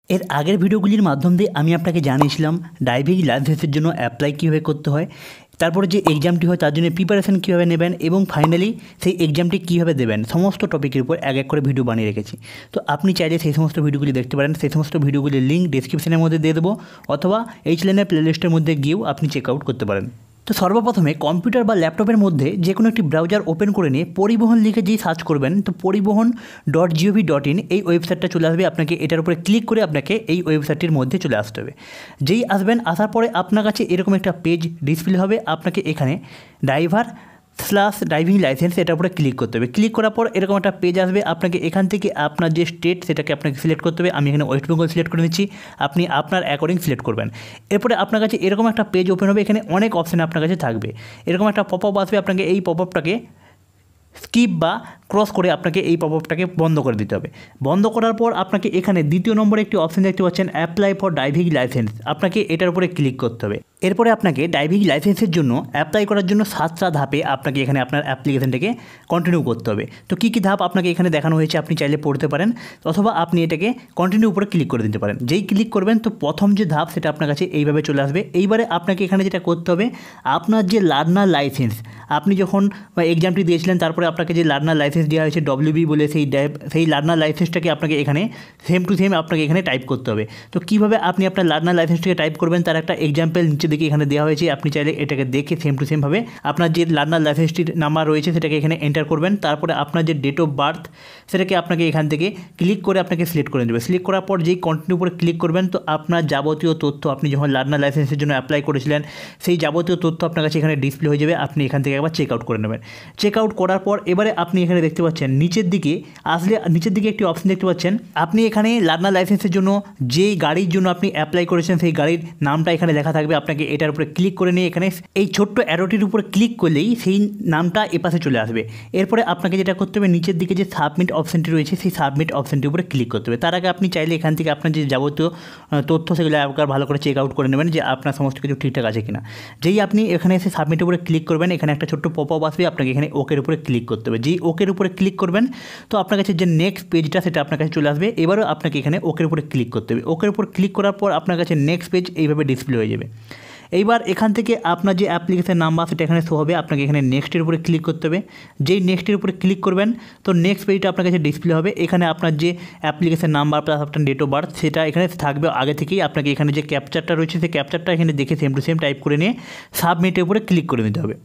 এর আগের ভিডিওগুলির মাধ্যম দিয়ে আমি আপনাকে জানিয়েছিলাম ড্রাইভিং লাইসেন্সের জন্য অ্যাপ্লাই কীভাবে করতে হয়, তারপরে যে এক্সামটি হয় তার জন্য প্রিপারেশন কীভাবে নেবেন এবং ফাইনালি সেই এক্সামটি কীভাবে দেবেন, সমস্ত টপিকের উপর এক এক করে ভিডিও বানিয়ে রেখেছি। তো আপনি চাইলে সেই সমস্ত ভিডিওগুলি দেখতে পারেন। সেই সমস্ত ভিডিওগুলির লিঙ্ক ডিসক্রিপশনের মধ্যে দিয়ে দেবো, অথবা এই চ্যানেলের প্লেলিস্টের মধ্যে গিয়েও আপনি চেক আউট করতে পারেন। তো সর্বপ্রথমে কম্পিউটার বা ল্যাপটপের মধ্যে যে কোনো একটি ব্রাউজার ওপেন করে নিয়ে পরিবহন লিখে যেই সার্চ করবেন, তো পরিবহন.gov.in এই ওয়েবসাইটটা চলে আসবে। আপনাকে এটার উপরে ক্লিক করে আপনাকে এই ওয়েবসাইটটির মধ্যে চলে আসতে হবে। যেই আসবেন, আসার পরে আপনার কাছে এরকম একটা পেজ ডিসপ্লে হবে। আপনাকে এখানে ড্রাইভিং লাইসেন্স এটার উপরে ক্লিক করতে হবে। ক্লিক করার পর এরকম একটা পেজ আসবে। আপনাকে এখান থেকে আপনার যে স্টেট সেটাকে আপনাকে সিলেক্ট করতে হবে। আমি এখানে ওয়েস্ট বেঙ্গল সিলেক্ট করে নিচ্ছি, আপনি আপনার অ্যাকর্ডিং সিলেক্ট করবেন। এরপরে আপনার কাছে এরকম একটা পেজ ওপেন হবে। এখানে অনেক অপশান আপনার কাছে থাকবে। এরকম একটা পপ আপ আসবে। আপনাকে এই পপ আপটাকে স্কিপ বা ক্রস করে আপনাকে এই পপ আপটাকে বন্ধ করে দিতে হবে। বন্ধ করার পর আপনাকে এখানে দ্বিতীয় নম্বরে একটি অপশান দেখতে পাচ্ছেন, অ্যাপ্লাই ফর ড্রাইভিং লাইসেন্স। আপনাকে এটার উপরে ক্লিক করতে হবে। এরপরে আপনাকে ড্রাইভিং লাইসেন্সের জন্য অ্যাপ্লাই করার জন্য 7টা ধাপে আপনাকে এখানে আপনার অ্যাপ্লিকেশনটাকে কন্টিনিউ করতে হবে। তো কী কী ধাপ আপনাকে এখানে দেখানো হয়েছে, আপনি চাইলে পড়তে পারেন, অথবা আপনি এটাকে কন্টিনিউ উপরে ক্লিক করে দিতে পারেন। যেই ক্লিক করবেন, তো প্রথম যে ধাপ সেটা আপনার কাছে এইভাবে চলে আসবে। এইবারে আপনাকে এখানে যেটা করতে হবে, আপনার যে লার্নার লাইসেন্স, আপনি যখন এক্সামটি দিয়েছিলেন তারপরে আপনাকে যে লার্নার লাইসেন্স দেওয়া হয়েছে WB বলে, সেই লার্নার লাইসেন্সটাকে আপনাকে এখানে সেম টু সেম আপনাকে এখানে টাইপ করতে হবে। তো কীভাবে আপনি আপনার লার্নার লাইসেন্সটাকে টাইপ করবেন তার একটা এক্সাম্পল নিচে দিকে এখানে দেওয়া হয়েছে। আপনি চাইলে এটাকে দেখে সেম টু সেমভাবে আপনার যে লার্নার লাইসেন্সটির নাম্বার রয়েছে সেটাকে এখানে এন্টার করবেন। তারপরে আপনার যে ডেট অফ বার্থ সেটাকে আপনাকে এখান থেকে ক্লিক করে আপনাকে সিলেক্ট করে দেবে। সিলেক্ট করার পর যেই কন্টিনিউ উপরে ক্লিক করবেন, তো আপনার যাবতীয় তথ্য, আপনি যখন লার্নার লাইসেন্সের জন্য অ্যাপ্লাই করেছিলেন সেই যাবতীয় তথ্য আপনার কাছে এখানে ডিসপ্লে হয়ে যাবে। আপনি এখান থেকে একবার চেক আউট করে নেবেন। চেক আউট করার পর এবারে আপনি এখানে দেখতে পাচ্ছেন নিচের দিকে আসলে, নিচের দিকে একটি অপশন দেখতে পাচ্ছেন। আপনি এখানে লার্নার লাইসেন্সের জন্য যেই গাড়ির জন্য আপনি অ্যাপ্লাই করেছেন সেই গাড়ির নামটা এখানে লেখা থাকবে। আপনাকে এটার উপরে ক্লিক করে নিয়ে এখানে এই ছোট্ট অ্যারোটির উপরে ক্লিক করলেই সেই নামটা এপাশে চলে আসবে। এরপরে আপনাকে যেটা করতে হবে, নিচের দিকে যে সাবমিট অপশানটি রয়েছে সেই সাবমিট অপশানটির উপরে ক্লিক করতে হবে। তার আগে আপনি চাইলে এখান থেকে আপনার যে যাবতীয় তথ্য সেগুলো একবার ভালো করে চেক আউট করে নেবেন যে আপনার সমস্ত কিছু ঠিকঠাক আছে কিনা। যেই আপনি এখানে এসে সাবমিটের উপরে ক্লিক করবেন, এখানে একটা ছোট্ট পপ আপ আসবে। আপনাকে এখানে ওকের উপরে ক্লিক করতে হবে। যেই ওকের উপরে ক্লিক করবেন, তো আপনার কাছে যে নেক্সট পেজটা সেটা আপনার কাছে চলে আসবে। এবারও আপনাকে এখানে ওকের উপরে ক্লিক করতে হবে। ওকের উপর ক্লিক করার পর আপনার কাছে নেক্সট পেজ এইভাবে ডিসপ্লে হয়ে যাবে। এইবার এখান থেকে আপনার যে অ্যাপ্লিকেশন নাম্বার সেটা এখানে শো হবে। আপনাকে এখানে নেক্সটের উপরে ক্লিক করতে হবে। যেই নেক্সটের উপরে ক্লিক করবেন, তো নেক্সট পেজটা আপনার কাছে ডিসপ্লে হবে। এখানে আপনার যে অ্যাপ্লিকেশন নাম্বার প্লাস আপনার ডেট অফ বার্থ সেটা এখানে থাকবে আগে থেকেই। আপনাকে এখানে যে ক্যাপচারটা রয়েছে সেই ক্যাপচারটা এখানে দেখে সেম টু সেম টাইপ করে নিয়ে সাবমিটের উপরে ক্লিক করে দিতে হবে।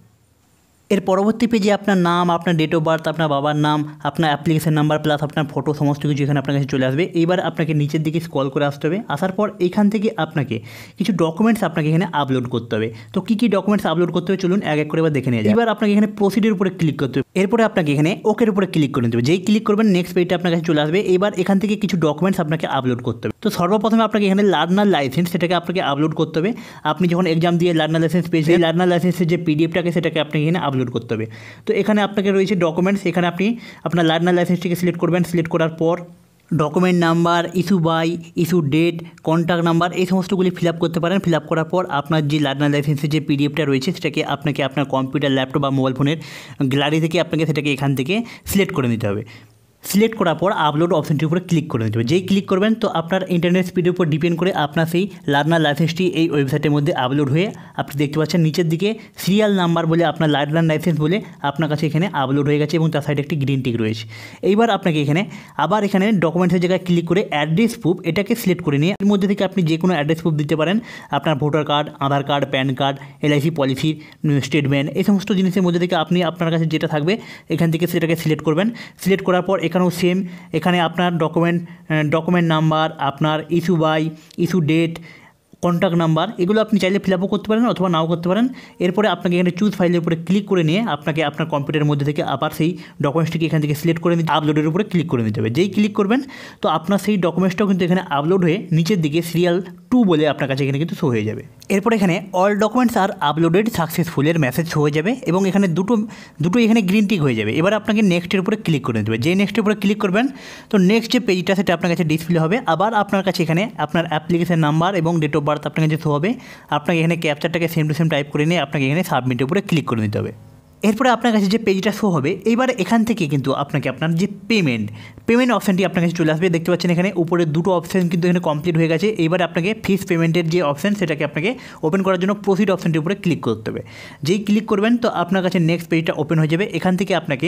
এর পরবর্তী পেজে আপনার নাম, আপনার ডেট অফ বার্থ, আপনার বাবার নাম, আপনার অ্যাপ্লিকেশন নাম্বার প্লাস আপনার ফটো সমস্ত কিছু এখানে আপনার কাছে চলে আসবে। এইবার আপনাকে নিচের দিকে স্ক্রল করে আসতে হবে। আসার পর এখান থেকে আপনাকে কিছু ডকুমেন্টস আপনাকে এখানে আপলোড করতে হবে। তো কী কী ডকুমেন্টস আপলোড করতে হবে চলুন এক এক করে এবার দেখে নিয়ে যাই। এবার আপনাকে এখানে প্রসিডের উপরে ক্লিক করতে হবে। এরপরে আপনাকে এখানে ওকের উপরে ক্লিক করে নিতে হবে। যেই ক্লিক করবেন নেক্সট পেজটা আপনার কাছে চলে আসবে। এবার এখান থেকে কিছু ডকুমেন্টস আপনাকে আপলোড করতে হবে। তো সর্বপ্রথমে আপনাকে এখানে লার্নার লাইসেন্স সেটাকে আপনাকে আপলোড করতে হবে। আপনি যখন এক্সাম দিয়ে লার্নার লাইসেন্স পেয়েছেন, লার্নার লাইসেন্সের যে PDFটাকে সেটাকে আপনাকে এখানে আপলোড করতে হবে। তো এখানে আপনাকে রয়েছে ডকুমেন্টস। এখানে আপনি আপনার লার্নার লাইসেন্সটিকে সিলেক্ট করবেন। সিলেক্ট করার পর document number, issue by, issue date, contact number এই সমস্তগুলি ফিল আপ করতে পারেন। ফিল আপ করার পর আপনার যে লার্নার লাইসেন্সের যে PDFটা রয়েছে সেটাকে আপনাকে আপনার কম্পিউটার, ল্যাপটপ বা মোবাইল ফোনের গ্যালারি থেকে আপনাকে সেটাকে এখান থেকে সিলেক্ট করে নিতে হবে। সিলেক্ট করার পর আপলোড অপশানটির উপরে ক্লিক করে দিতে হবে। যেই ক্লিক করবেন, তো আপনার ইন্টারনেট স্পিডের উপর ডিপেন্ড করে আপনার সেই লার্নার লাইসেন্সটি এই ওয়েবসাইটের মধ্যে আপলোড হয়ে আপনি দেখতে পাচ্ছেন নিচের দিকে সিরিয়াল নাম্বার বলে আপনার লার্নার লাইসেন্স বলে আপনার কাছে এখানে আপলোড হয়ে গেছে এবং তার সাইডে একটি গ্রিন টিক রয়েছে। এইবার আপনাকে এখানে আবার এখানে ডকুমেন্টসের জায়গায় ক্লিক করে অ্যাড্রেস প্রুফ এটাকে সিলেক্ট করে নিয়ে এর মধ্যে থেকে আপনি যে কোনো অ্যাড্রেস প্রুফ দিতে পারেন। আপনার voter card, Aadhaar card, PAN card, LIC policy statement এই সমস্ত জিনিসের মধ্যে থেকে আপনি আপনার কাছে যেটা থাকবে এখান থেকে সেটাকে সিলেক্ট করবেন। সিলেক্ট করার পর এখানেও সেম, এখানে আপনার ডকুমেন্ট নাম্বার, আপনার issue by, issue date, contact number এগুলো আপনি চাইলে ফিল আপও করতে পারেন অথবা নাও করতে পারেন। এরপরে আপনাকে এখানে চুজ ফাইলের উপরে ক্লিক করে নিয়ে আপনাকে আপনার কম্পিউটারের মধ্যে থেকে আবার সেই ডকুমেন্টসটিকে এখান থেকে সিলেক্ট করে নিতে আপলোডের উপরে ক্লিক করে নিতে হবে। যেই ক্লিক করবেন, তো আপনার সেই ডকুমেন্টসটাও কিন্তু এখানে আপলোড হয়ে নিচের দিকে সিরিয়াল 2 বলে আপনার কাছে এখানে কিন্তু শো হয়ে যাবে। এরপর এখানে অল ডকুমেন্টস আর আপলোডেড সাকসেসফুলের মেসেজ শো হয়ে যাবে এবং এখানে দুটো এখানে গ্রিন টিক হয়ে যাবে। এবার আপনাকে নেক্সটের উপরে ক্লিক করে নিতে হবে। যেই নেক্সটের উপরে ক্লিক করবেন, তো নেক্সট যে পেজটা সেটা আপনার কাছে ডিসপ্লে হবে। আবার আপনার কাছে এখানে আপনার অ্যাপ্লিকেশন নাম্বার এবং ডেট অফ বার্থ আপনার কাছে শো হবে। আপনাকে এখানে ক্যাপচারটাকে সেম টু সেম টাইপ করে নিয়ে আপনাকে এখানে সাবমিটের উপরে ক্লিক করে নিতে হবে। এরপরে আপনার কাছে যে পেজটা শো হবে, এইবার এখান থেকে কিন্তু আপনাকে আপনার যে পেমেন্ট অপশানটি আপনার কাছে চলে আসবে। দেখতে পাচ্ছেন এখানে উপরে দুটো অপশান কিন্তু এখানে কমপ্লিট হয়ে গেছে। এইবারে আপনাকে ফিস পেমেন্টের যে অপশান সেটাকে আপনাকে ওপেন করার জন্য প্রসিড অপশানটির উপরে ক্লিক করতে হবে। যেই ক্লিক করবেন তো আপনার কাছে নেক্সট পেজটা ওপেন হয়ে যাবে। এখান থেকে আপনাকে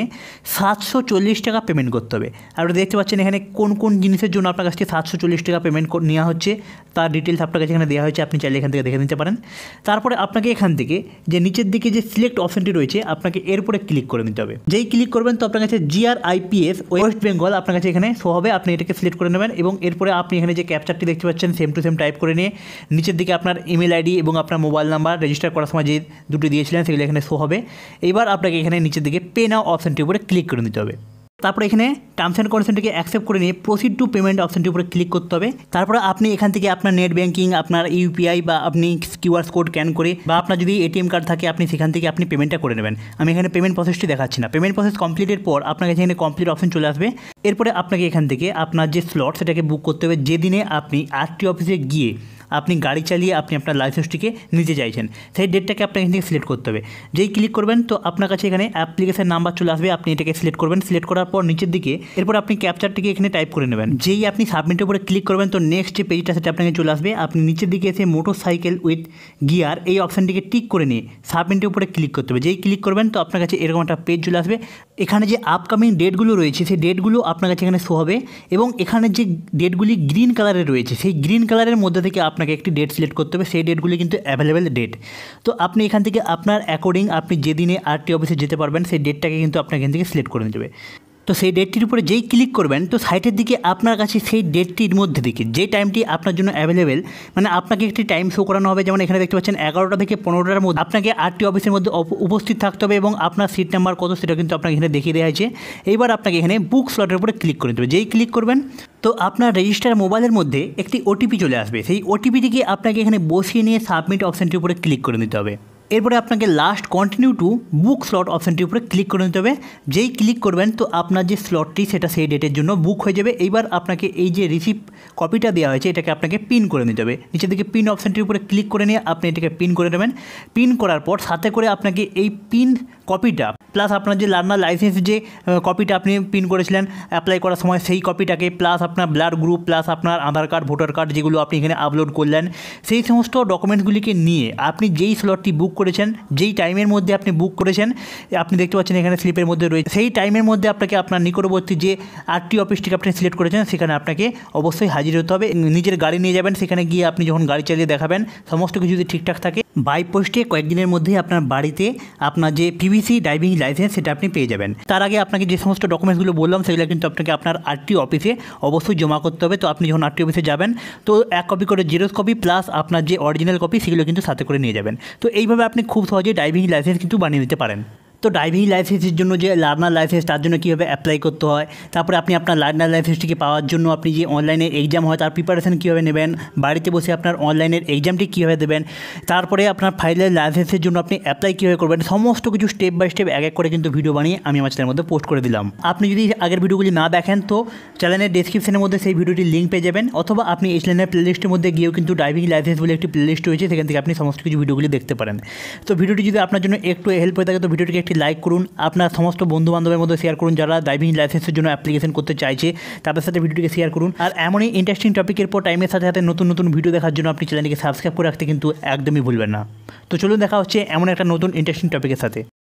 740 টাকা পেমেন্ট করতে হবে। আর দেখতে পাচ্ছেন এখানে কোন কোন জিনিসের জন্য আপনার কাছ থেকে 740 টাকা পেমেন্ট নেওয়া হচ্ছে তার ডিটেলস আপনার কাছে এখানে দেওয়া হয়েছে, আপনি চাইলে এখান থেকে দেখে নিতে পারেন। তারপরে আপনাকে এখান থেকে যে নিচের দিকে যে সিলেক্ট অপশানটি রয়েছে আপনাকে এর উপরে ক্লিক করে নিতে হবে। যেই ক্লিক করবেন তো আপনার কাছে GRIPS ওয়েস্ট বেঙ্গল আপনার কাছে এখানে শো হবে, আপনি এটাকে সিলেক্ট করে নেবেন এবং এরপরে আপনি এখানে যে ক্যাপচারটি দেখতে পাচ্ছেন সেম টু সেম টাইপ করে নিয়ে নিচের দিকে আপনার ইমেল আইডি এবং আপনার মোবাইল নাম্বার রেজিস্টার করার সময় যে দুটো দিয়েছিলেন সেগুলো এখানে শো হবে। এইবার আপনাকে এখানে নিচের দিকে পে নাও অপশানটির উপরে ক্লিক করে নিতে হবে। তারপরে এখানে টার্মস অ্যান্ড কন্ডিশনটিকে অ্যাকসেপ্ট করে নিয়ে প্রসিড টু পেমেন্ট অপশানটির উপরে ক্লিক করতে হবে। তারপরে আপনি এখান থেকে আপনার নেট ব্যাঙ্কিং, আপনার ইউপিআই বা আপনি কিউআর কোড স্ক্যান করে বা আপনার যদি এটিএম কার্ড থাকে আপনি সেখান থেকে আপনি পেমেন্টটা করে নেবেন। আমি এখানে পেমেন্ট প্রসেসটি দেখাচ্ছি না। পেমেন্ট প্রসেস কমপ্লিটের পর আপনার কাছে এখানে কমপ্লিট অপশন চলে আসবে। এরপরে আপনাকে এখান থেকে আপনার যে স্লট সেটাকে বুক করতে হবে যেদিনে আপনি আরটি অফিসে গিয়ে আপনি গাড়ি চালিয়ে আপনি আপনার লাইসেন্সটিকে নিতে চাইছেন, সেই ডেটটাকে আপনাকে এখান থেকে সিলেক্ট করতে হবে। যেই ক্লিক করবেন তো আপনার কাছে এখানে অ্যাপ্লিকেশন নাম্বার চলে আসবে, আপনি এটাকে সিলেক্ট করবেন। সিলেক্ট করার পর নিচের দিকে এরপর আপনি ক্যাপচারটিকে এখানে টাইপ করে নেবেন। যেই আপনি সাবমিটের উপরে ক্লিক করবেন তো নেক্সট যে পেজটা সেটা আপনাকে চলে আসবে। আপনি নিচের দিকে এসে মোটরসাইকেল উইথ গিয়ার এই অপশানটিকে টিক করে নিয়ে সাবমিটের উপরে ক্লিক করতে হবে। যেই ক্লিক করবেন তো আপনার কাছে এরকম একটা পেজ চলে আসবে। এখানে যে আপকামিং ডেটগুলো রয়েছে সেই ডেটগুলো আপনার কাছে এখানে শো হবে এবং এখানে যে ডেটগুলি গ্রিন কালারে রয়েছে সেই গ্রিন কালারের মধ্যে থেকে আপনাকে একটি ডেট সিলেক্ট করতে হবে। সেই ডেটগুলি কিন্তু অ্যাভেলেবেল ডেট। তো আপনি এখান থেকে আপনার অ্যাকর্ডিং আপনি যেদিনে আরটি অফিসে যেতে পারবেন সেই ডেটটাকে কিন্তু আপনাকে এখান থেকে সিলেক্ট করে নিতে হবে। তো সেই ডেটটির উপরে যেই ক্লিক করবেন তো সাইটের দিকে আপনার কাছে সেই ডেটটির মধ্যে থেকে যে টাইমটি আপনার জন্য অ্যাভেলেবেল, মানে আপনাকে একটি টাইম শো করানো হবে। যেমন এখানে দেখতে পাচ্ছেন 11টা থেকে 15টার মধ্যে আপনাকে আরটি অফিসের মধ্যে উপস্থিত থাকতে হবে এবং আপনার সিট নাম্বার কত সেটা কিন্তু আপনাকে এখানে দেখিয়ে দেওয়া হয়েছে। এইবার আপনাকে এখানে বুক স্লটের উপরে ক্লিক করে নিতে হবে। যেই ক্লিক করবেন তো আপনার রেজিস্টার মোবাইলের মধ্যে একটি ওটিপি চলে আসবে। সেই ওটিপিটিকে আপনাকে এখানে বসিয়ে নিয়ে সাবমিট অপশানটির উপরে ক্লিক করে নিতে হবে। এরপরে আপনাকে last continue to book slot অপশানটির উপরে ক্লিক করে নিতে হবে। যেই ক্লিক করবেন তো আপনার যে স্লটটি সেটা সেই ডেটের জন্য বুক হয়ে যাবে। এইবার আপনাকে এই যে রিসিপ্ট কপিটা দেওয়া হয়েছে এটাকে আপনাকে পিন করে নিতে হবে। নিচের দিকে পিন অপশানটির উপরে ক্লিক করে নিয়ে আপনি এটাকে পিন করে নেবেন। পিন করার পর সাথে করে আপনাকে এই পিন কপিটা প্লাস আপনার যে লার্নার লাইসেন্স যে কপিটা আপনি পিন করেছিলেন অ্যাপ্লাই করার সময় সেই কপিটাকে প্লাস আপনার ব্লাড গ্রুপ প্লাস আপনার আধার কার্ড ভোটার কার্ড যেগুলো আপনি এখানে আপলোড করলেন সেই সমস্ত ডকুমেন্টসগুলিকে নিয়ে আপনি যেই স্লটটি বুক করেছেন, যেই টাইমের মধ্যে আপনি বুক করেছেন, আপনি দেখতে পাচ্ছেন এখানে স্লিপের মধ্যে রয়েছে, সেই টাইমের মধ্যে আপনাকে আপনার নিকটবর্তী যে আরটি অফিসটিকে আপনি সিলেক্ট করেছেন সেখানে আপনাকে অবশ্যই হাজির হতে হবে। নিজের গাড়ি নিয়ে যাবেন, সেখানে গিয়ে আপনি যখন গাড়ি চালিয়ে দেখাবেন সমস্ত কিছু যদি ঠিকঠাক থাকে বাই পোস্টে কয়েকদিনের মধ্যেই আপনার বাড়িতে আপনার যে পিভিসি ড্রাইভিং লাইসেন্স সেটা আপনি পেয়ে যাবেন। তার আগে আপনাকে যে সমস্ত ডকুমেন্টসগুলো বললাম সেগুলো কিন্তু আপনাকে আপনার আরটি অফিসে অবশ্যই জমা করতে হবে। তো আপনি যখন আরটি অফিসে যাবেন তো 1 কপি করে জেরক্স কপি প্লাস আপনার যে অরিজিনাল কপি সেগুলো কিন্তু সাথে করে নিয়ে যাবেন। তো এইভাবে আপনি খুব সহজে ড্রাইভিং লাইসেন্স কিন্তু বানিয়ে নিতে পারেন। তো ড্রাইভিং লাইসেন্সের জন্য যে লার্নার লাইসেন্স তার জন্য কীভাবে অ্যাপ্লাই করতে হয়, তারপরে আপনি আপনার লার্নার লাইসেন্সটিকে পাওয়ার জন্য আপনি যে অনলাইনে এক্সাম হয় তার প্রিপারেশন কীভাবে নেবেন, বাড়িতে বসে আপনার অনলাইনের এক্সামটি কীভাবে দেবেন, তারপরে আপনার ফাইলের লাইসেন্সের জন্য আপনি অ্যাপ্লাই কীভাবে করবেন, সমস্ত কিছু স্টেপ বাই স্টেপ এক এক করে কিন্তু ভিডিও বানিয়ে আমি আমার চ্যানেলের মধ্যে পোস্ট করে দিলাম। আপনি যদি আগের ভিডিওগুলি না দেখেন তো চ্যানেলের ডেসক্রিপশনের মধ্যে সেই ভিডিওটির লিঙ্ক পেয়ে যাবেন, অথবা আপনি এই চ্যানেলের প্লেলিস্টের মধ্যে গিয়েও কিন্তু ড্রাইভিং লাইসেন্স বলে একটি প্লেলিস্ট রয়েছে, সেখান থেকে আপনি সমস্ত কিছু ভিডিওগুলি দেখতে পারেন। তো ভিডিওটি যদি আপনার জন্য একটু হেল্প হয়ে থাকে তো ভিডিওটিকে একটি লাইক করুন, আপনার সমস্ত বন্ধুবান্ধবের মধ্যে শেয়ার করুন যারা ড্রাইভিং লাইসেন্সের জন্য অ্যাপ্লিকেশন করতে চাইছে, তাদের সাথে ভিডিওটিকে শেয়ার করুন। আর এমনই ইন্টারেস্টিং টপিকের পর টাইমের সাথে সাথে নতুন নতুন ভিডিও দেখার জন্য আপনি চ্যানেলটিকে সাবস্ক্রাইব করে রাখতে কিন্তু একদমই ভুলবেন না। তো চলুন দেখা হচ্ছে এমন একটা নতুন ইন্টারেস্টিং টপিকের সাথে।